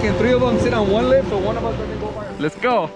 can 3 of them sit on one lip, so one of us doesn't go by. Let's go.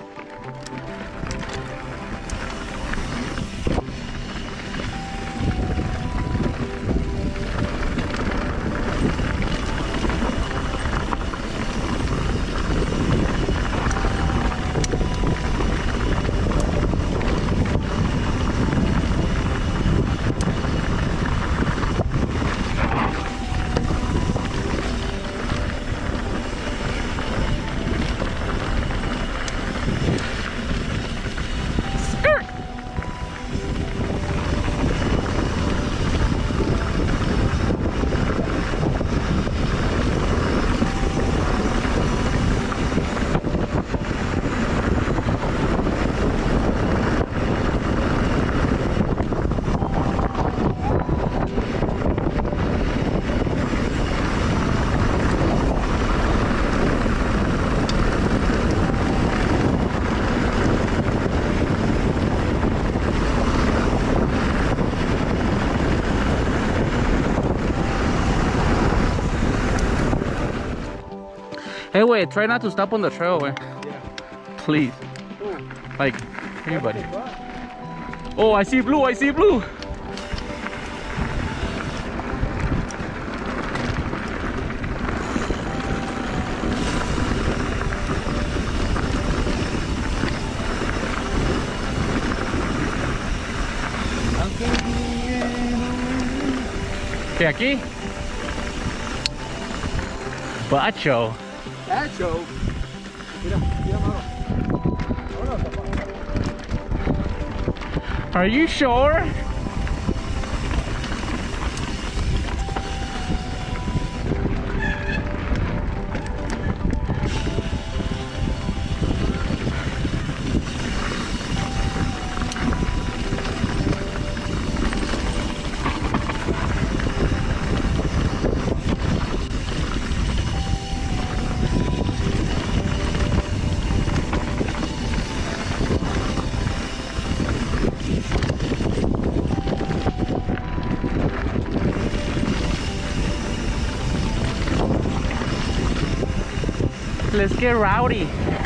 Hey, wait, try not to stop on the trail, way. Yeah. Please. Like, everybody. Oh, I see blue, I see blue. ¿Qué aquí? Bacho. Bacho. Mira, mira, mano. Are you sure? Let's get rowdy.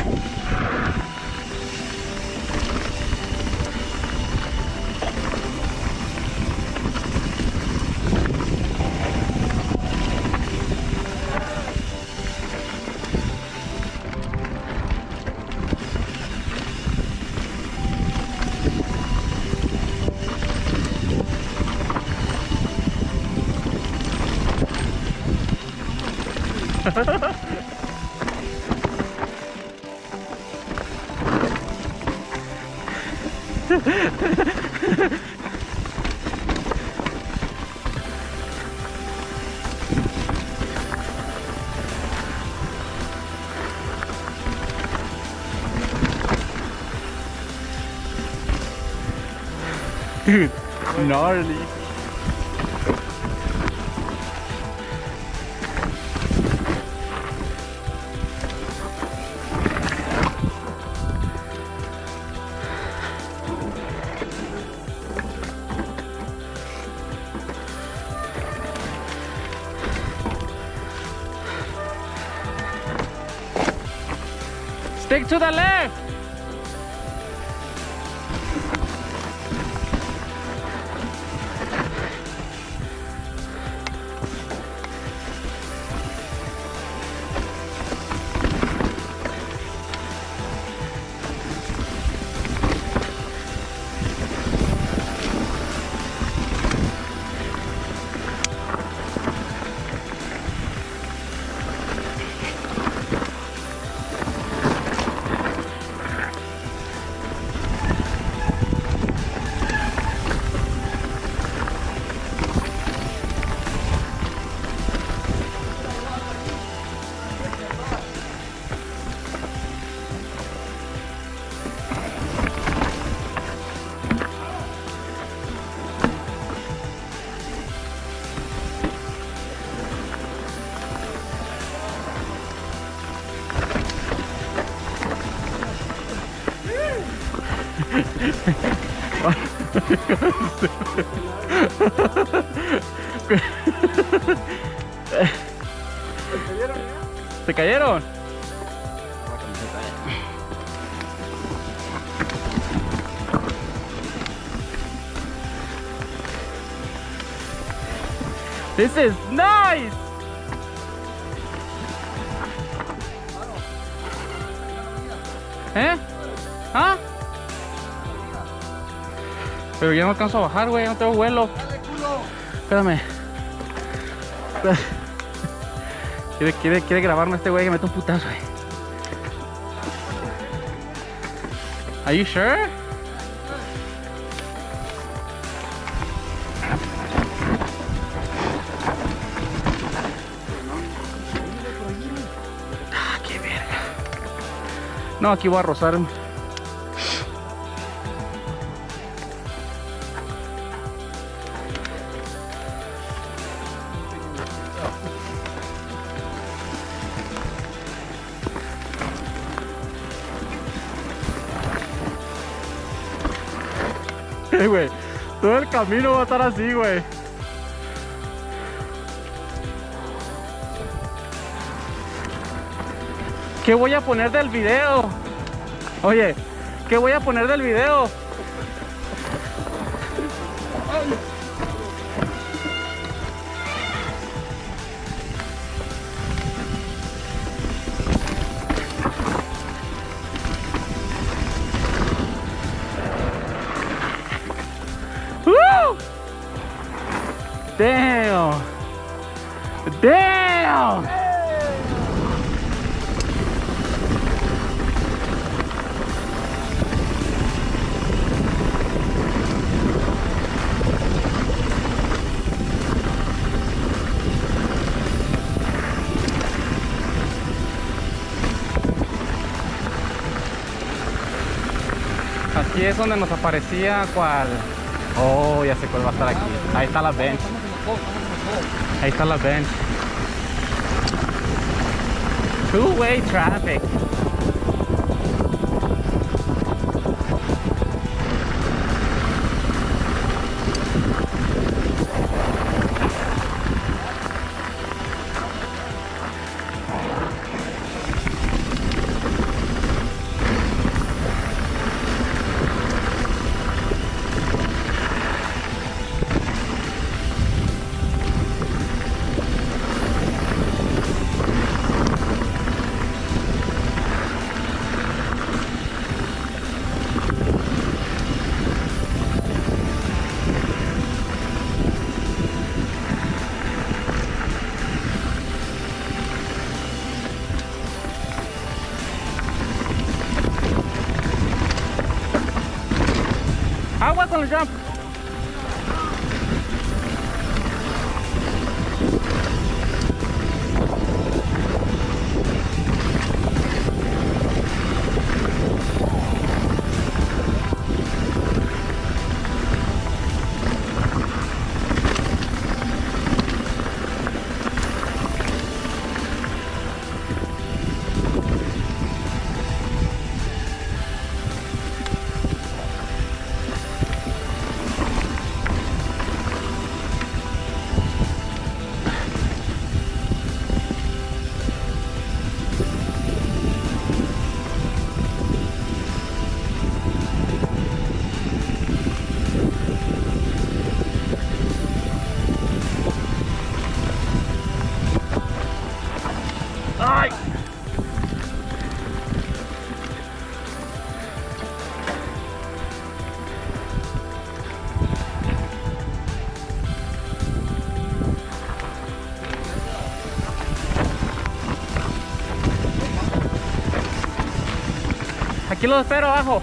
Dude, gnarly. Stick to the left. ¿Se cayeron? This is nice. ¿Eh? ¿Ah? Pero ya no alcanzo a bajar, güey, no tengo vuelo. Espérame. Quiere grabarme este güey que mete un putazo, güey. Are you sure? Ah, qué verga. No, aquí voy a rozar. Güey, todo el camino va a estar así, güey. ¿Qué voy a poner del video? Oye, ¿qué voy a poner del video? Woo! Damn! Damn! Aquí es donde nos aparecía cuál. Oh, ya sé cuál va a estar aquí. Ahí está la bench. Ahí está la bench. Two-way traffic. Agua con el jump. Ay. Aquí lo espero abajo.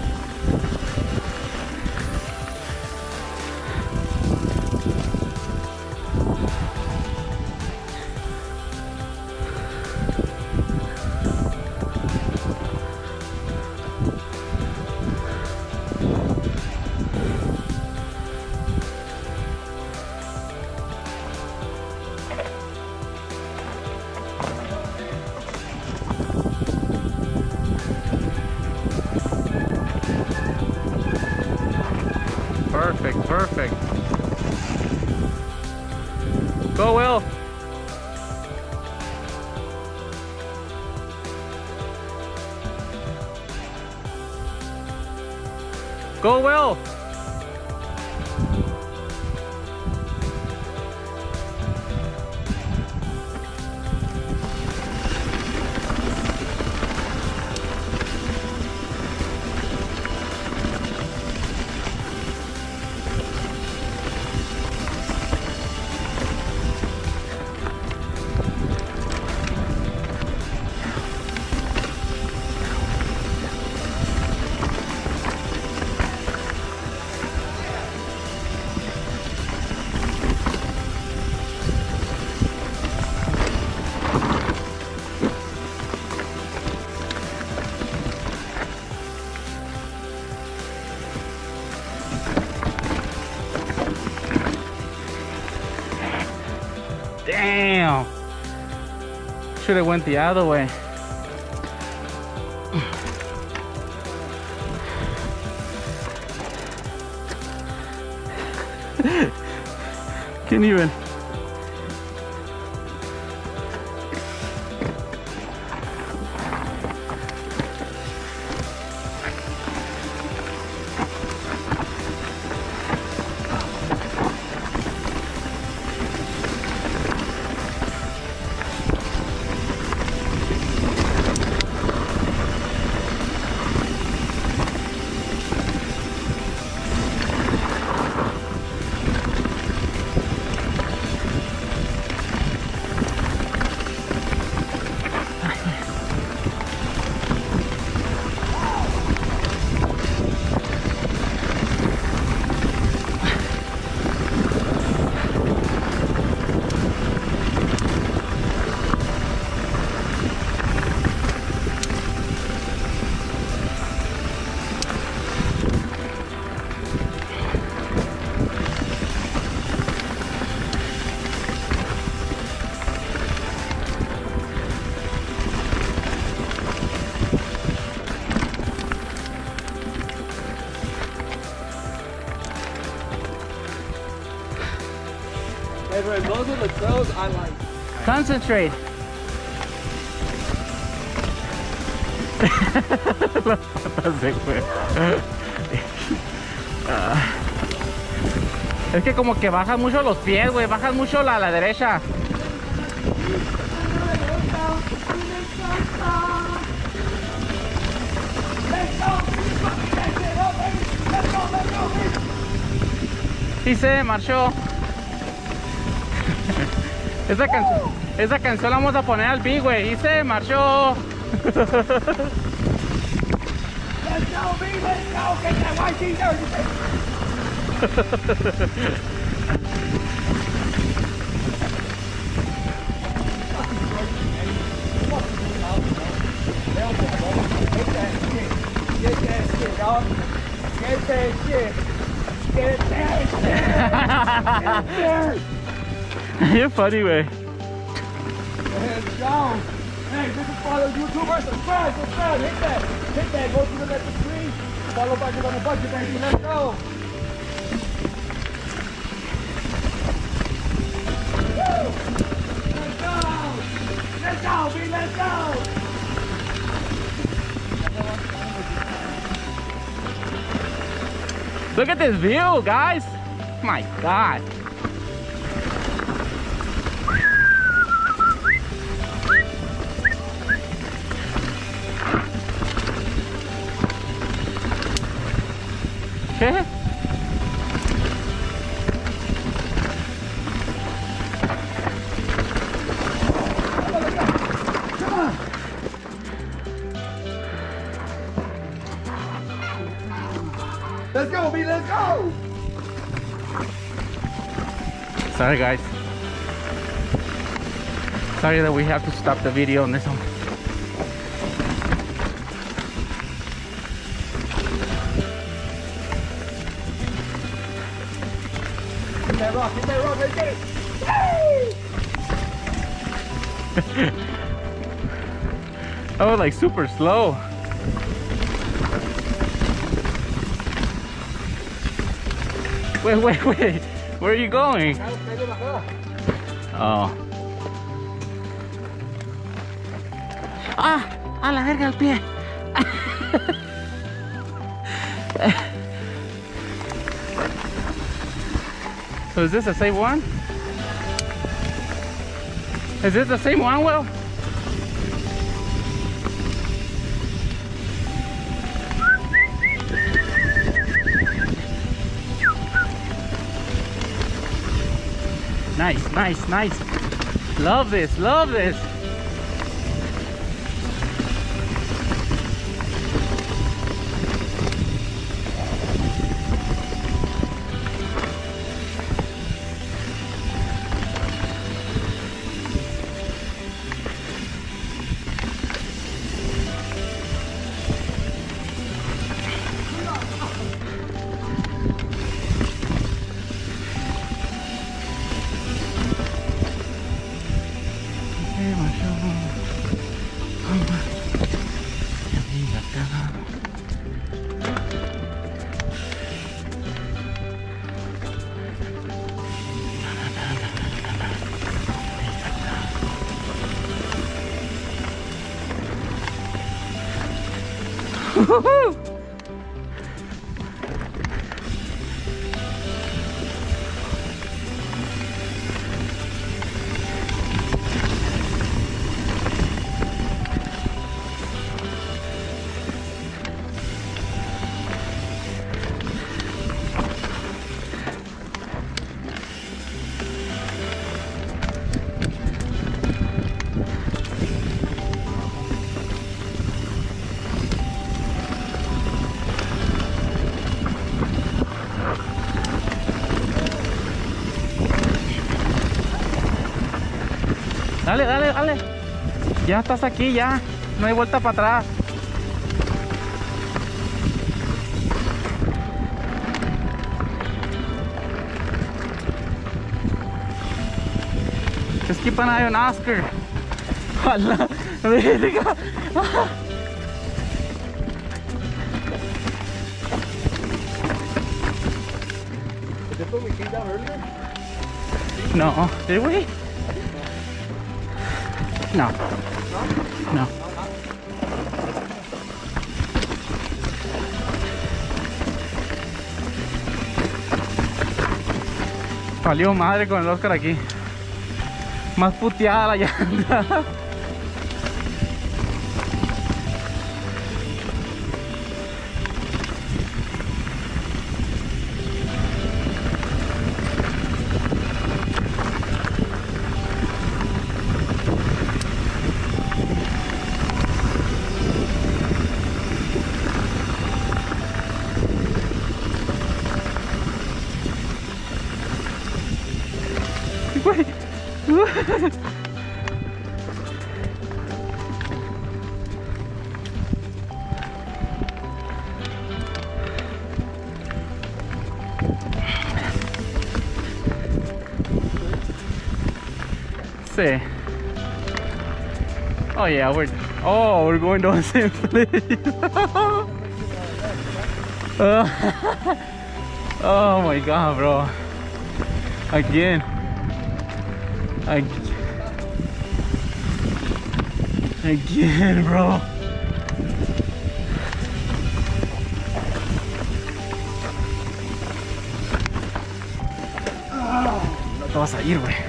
Perfect, perfect. Go, Will. Go, Will. Damn. Should have went the other way. Can't even. Favorite, those are the trails I like. Concentrate. Las patas de güey. Es que como que bajas mucho los pies, güey. Bajas mucho la derecha. Y se marchó. Esa canción la vamos a poner al B, güey. Y se marchó. Let's go, B, let's go. Get that white t-shirt. Get that shit, dog. Get that shit. Get that shit. Get that shit. You're funny, güey. Let's go. Hey, this is for the YouTubers. Subscribe. Hit that. Go to the left of the screen. Follow Budget on the Budget, baby. Let's go. Woo! Let's go. Let's go, B. Let's go. Look at this view, guys. My God. ¿Qué? Let's go, B. Let's go. Sorry, guys. Sorry that we have to stop the video on this one. Hit that rock, let's get it. That was like super slow. Wait. Where are you going? Oh. Ah, a la verga el pie. So is this the same one? Is this the same one, Will? Nice, nice, nice. Love this, love this. Woohoo! Dale, dale, dale. Ya estás aquí, ya. No hay vuelta para atrás. Just keep an eye on Oscar. Hala, verga. Is this what we came down earlier? No, did we? No. No. Valió madre con el Oscar aquí. Más puteada la llanta. Sí. Oh yeah, we're going to the same place. Oh my god, bro. Again, bro. No te vas a ir, güey.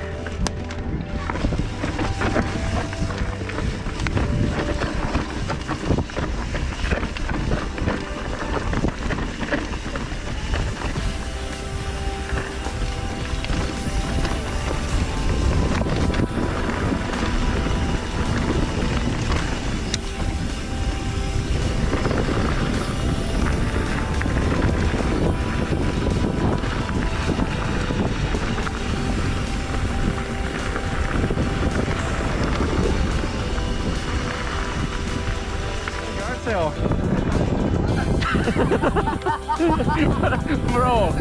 Bro.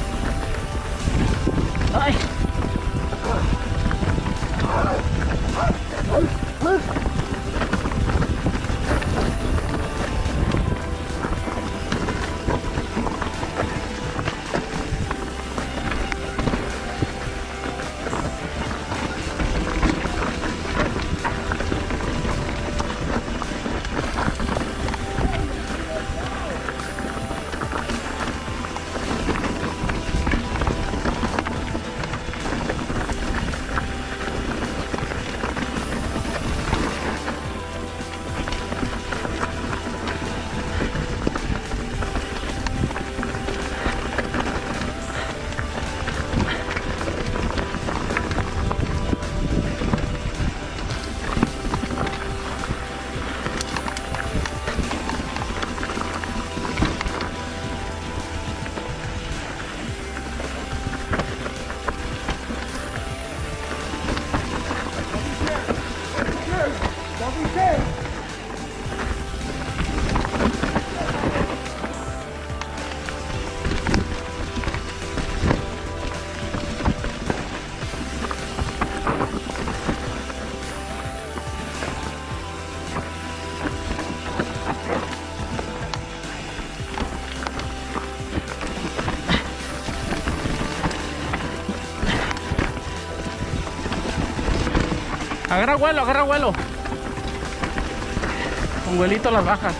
Ay. Agarra vuelo, agarra vuelo. Con vuelito las bajas.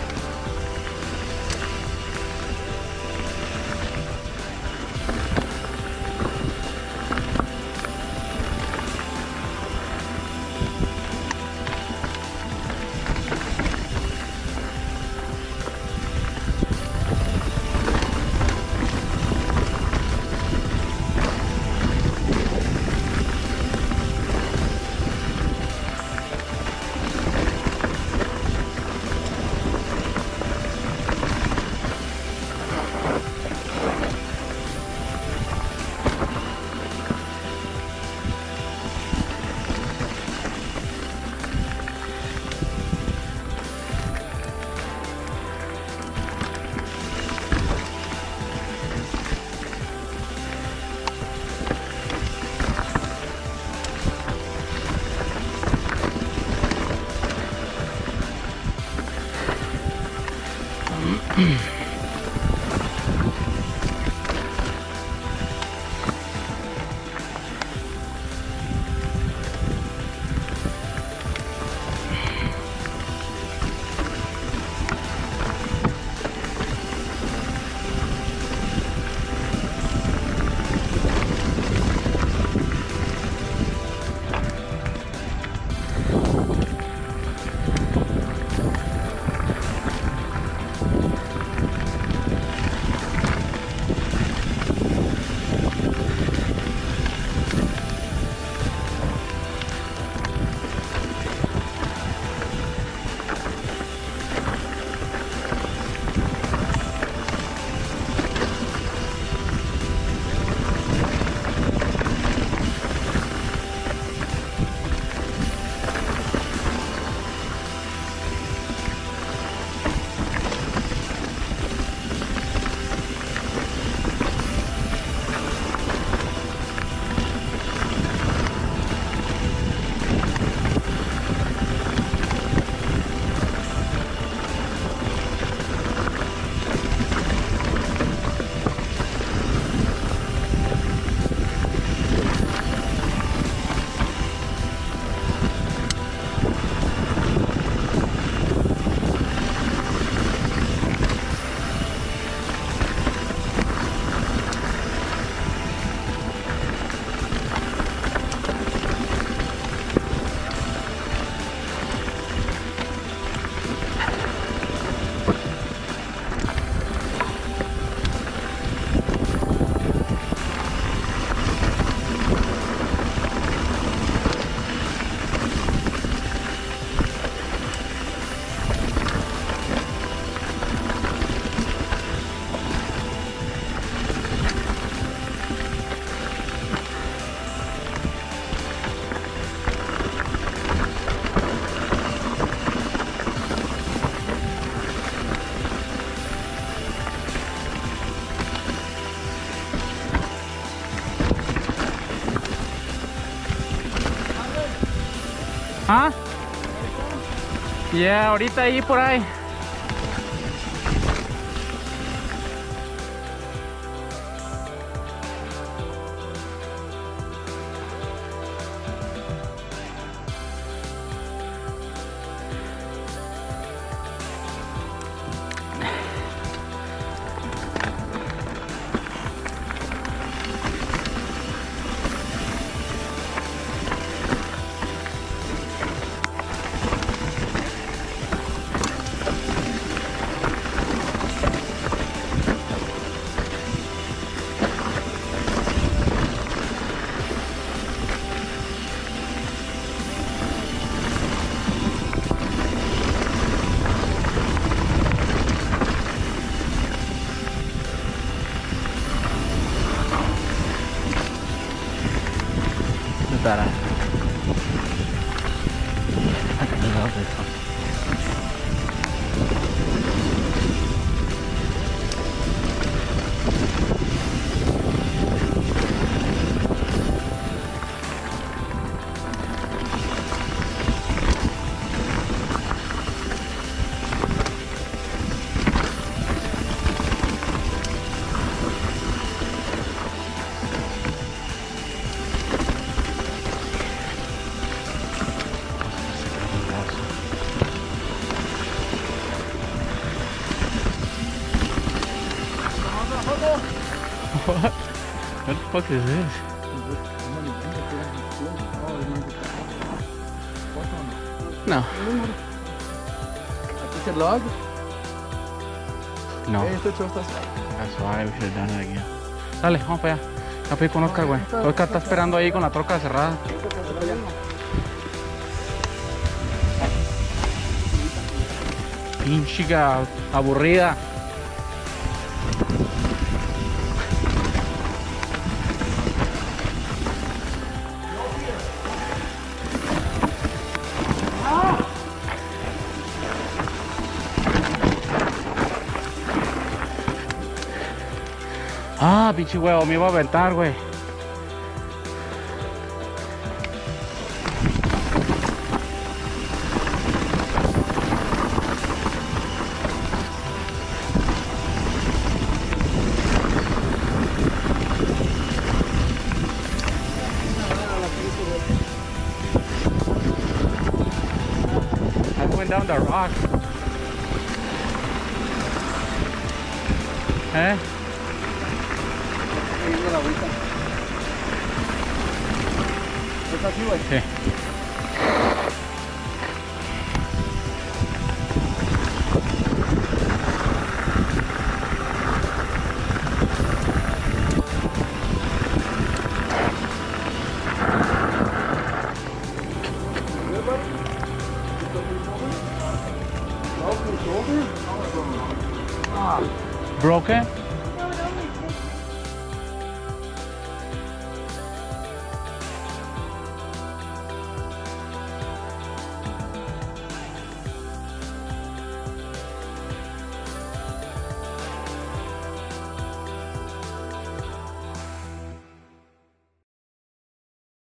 ¿Ah? Ya, ahorita ahí por ahí. Bentar. What? What the fuck is this? No. Is it log? No. Este show está That's why we should have done it again. Dale, vamos para allá. Ya pedí con Oscar, güey. Oscar está esperando ahí con la troca cerrada. Pinchica aburrida. Ah, pinche huevo, me iba a aventar, güey. I went down the rock. ¿Eh? la agüita. ¿Es así, güey? Sí.